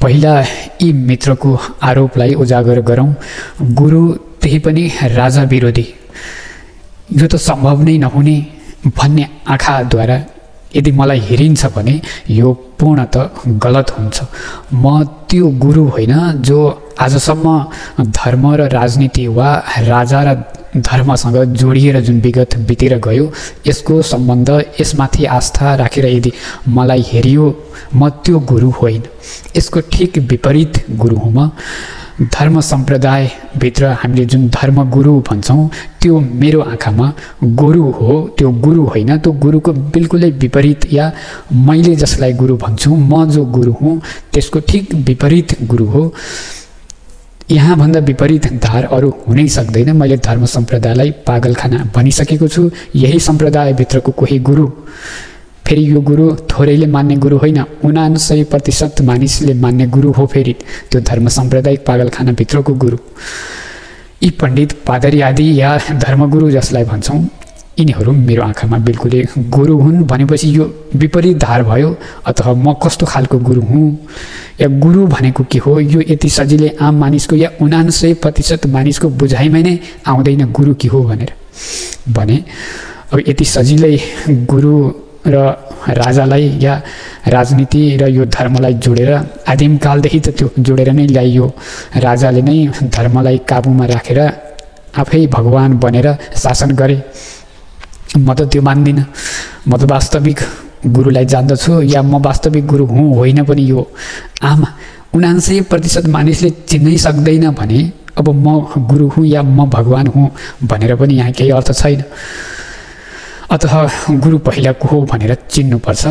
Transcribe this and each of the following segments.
पहिला यी मित्रको आरोपलाई उजागर गरौँ। गुरु त्यही पनि राजा विरोधी, यो त सम्भव नै नहुने भन्ने आँखाद्वारा यदि मलाई हेरिन्छ भने यो पूर्णतः गलत हुन्छ। म त्यो गुरु होइन जो आजसम्म धर्म र राजनीति वा राजा र धर्मसँग जोडिएर जुन विगत बितेर गयो यसको सम्बन्ध, यसमाथि आस्था राखेर यदि मलाई हेरियो, म त्यो गुरु होइन। यसको ठिक विपरीत गुरु हुँ म। धर्म सम्प्रदायभित्र हामीले जुन धर्मगुरु भन्छौँ त्यो मेरो आँखामा गुरु हो, त्यो गुरु होइन। त्यो गुरुको बिल्कुलै विपरीत, या मैले जसलाई गुरु भन्छु, म जो गुरु हुँ त्यसको ठिक विपरीत गुरु हो। यहाँभन्दा विपरीत धार अरू हुनै सक्दैन। मैले धर्म सम्प्रदायलाई पागलखाना भनिसकेको छु। यही सम्प्रदायभित्रको कोही गुरु, फेरि यो गुरु थोरैले मान्ने गुरु होइन, 99% मानिसले मान्ने गुरु हो। फेरि त्यो धर्म साम्प्रदायिक पागलखानाभित्रको गुरु। यी पण्डित पादरी आदि या धर्मगुरु जसलाई भन्छौँ, यिनीहरू मेरो आँखामा बिल्कुलै गुरु हुन् भनेपछि यो विपरीत धार भयो। अतः म कस्तो खालको गुरु हुँ या गुरु भनेको के हो, यो यति सजिलै आम मानिसको या 99% मानिसको बुझाइमै नै आउँदैन गुरु के हो भनेर। भने अब यति सजिलै गुरु र राजालाई या राजनीति र यो धर्मलाई जोडेर, आदिमकालदेखि त त्यो जोडेर नै ल्याइयो। राजाले नै धर्मलाई काबुमा राखेर आफै भगवान बनेर शासन गरे। म त त्यो मान्दिनँ। म त वास्तविक गुरुलाई जान्दछु, या म वास्तविक गुरु हुँ होइन पनि यो आम 99% मानिसले चिन्नै सक्दैन भने अब म गुरु हुँ या म भगवान हुँ भनेर पनि यहाँ केही अर्थ छैन। अतः गुरु पहिला को हो भनेर चिन्नुपर्छ।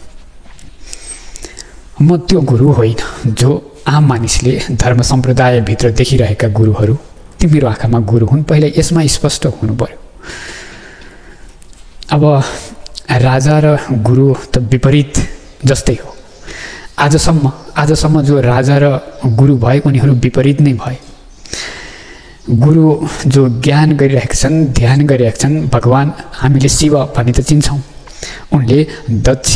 म त्यो गुरु होइन जो आम मानिसले धर्म सम्प्रदायभित्र देखिरहेका गुरुहरू ती मेरो आँखामा गुरु हुन्। पहिला यसमा स्पष्ट हुनु पर्यो। अब राजा र गुरु त विपरीत जस्तै हो। आजसम्म जो राजा र गुरु भए उनीहरू विपरीत नै भए। गुरु जो ज्ञान गरिरहेका छन्, ध्यान गरिरहेका छन्, भगवान हामीले शिव भन्ने त चिन्छौँ। उनले दक्ष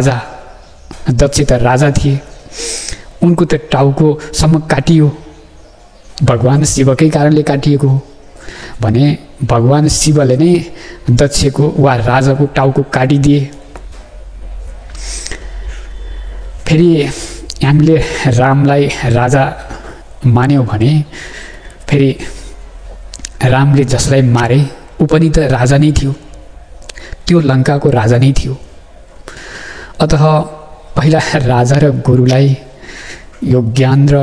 त राजा थिए, उनको त टाउकोसम्म काटियो, भगवान शिवकै कारणले काटिएको हो। भने भगवान शिवले नै दक्षको वा राजाको टाउको काटिदिए। फेरि हामीले रामलाई राजा मान्यौँ भने फेरि रामले जसलाई मारे ऊ पनि त राजा नै थियो, त्यो लङ्काको राजा नै थियो। अतः पहिला राजा र गुरुलाई यो ज्ञान र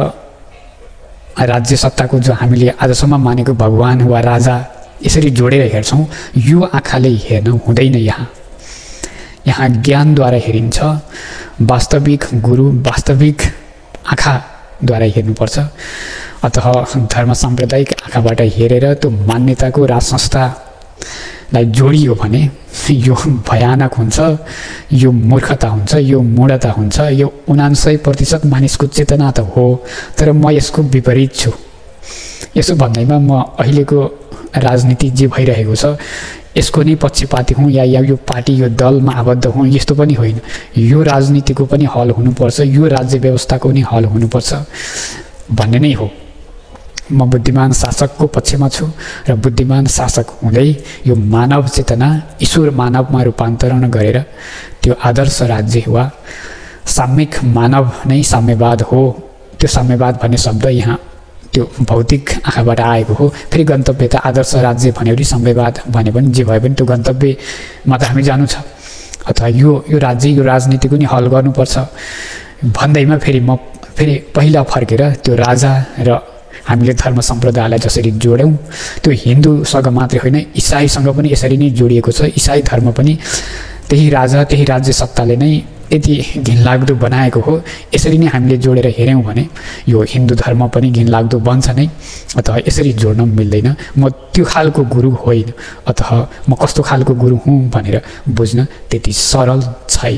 राज्य सत्ताको जो हामीले आजसम्म मानेको भगवान वा राजा यसरी जोडेर हेर्छौँ, यो आँखाले हेर्नु हुँदैन। यहाँ ज्ञानद्वारा हेरिन्छ। वास्तविक गुरु वास्तविक आँखाद्वारा हेर्नुपर्छ। अतः धर्म साम्प्रदायिक आँखाबाट हेरेर त्यो मान्यताको राज संस्थालाई जोडियो भने यो भयानक हुन्छ, यो मूर्खता हुन्छ, यो मूढता हुन्छ। यो 99% मानिसको चेतना त हो, तर म यसको विपरीत छु। यसो भन्दैमा म अहिलेको राजनीति जे भइरहेको छ यसको नै पक्षपाती हुँ या यो पार्टी यो दलमा आबद्ध हुँ यस्तो पनि होइन। यो राजनीतिको पनि हल हुनुपर्छ, यो राज्य व्यवस्थाको पनि हल हुनुपर्छ भन्ने नै हो। म बुद्धिमान शासकको पक्षमा छु र बुद्धिमान शासक हुँदै यो मानव चेतना ईश्वर मानवमा रूपान्तरण गरेर त्यो आदर्श राज्य वा साम्यिक मानव नै साम्यवाद हो। त्यो साम्यवाद भन्ने शब्द यहाँ त्यो भौतिक आँखाबाट आएको हो। फेरि गन्तव्य त आदर्श राज्य भन्यो कि साम्यवाद भने पनि जे भए पनि त्यो गन्तव्यमा त हामी जानु छ। अथवा यो राज्य यो राजनीतिको नि हल गर्नुपर्छ भन्दैमा फेरि म पहिला फर्केर त्यो राजा र हामीले धर्म सम्प्रदायलाई जसरी जोड्यौँ त्यो हिन्दूसँग मात्रै होइन इसाईसँग पनि यसरी नै जोडिएको छ। इसाई धर्म पनि त्यही राजा त्यही राज्य सत्ताले नै यति घिनलाग्दो बनाएको हो। यसरी नै हामीले जोडेर हेऱ्यौँ भने यो हिन्दू धर्म पनि घिनलाग्दो बन्छ नै। अतः यसरी जोड्न मिल्दैन। म त्यो खालको गुरु होइन। अतः म कस्तो खालको गुरु हुँ भनेर बुझ्न त्यति सरल छैन।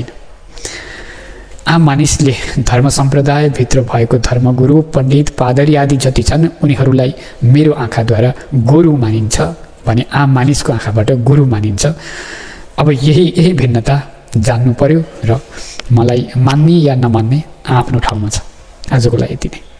आम मानिसले धर्म सम्प्रदायभित्र भएको धर्मगुरु पण्डित पादरी आदि जति छन् उनीहरूलाई मेरो आँखाद्वारा गुरु मानिन्छ भने आम मानिसको आँखाबाट गुरु मानिन्छ। अब यही भिन्नता जान्नु पर्यो र मलाई मान्ने या नमान्ने आफ्नो ठाउँमा छ। आजको लागि यति नै।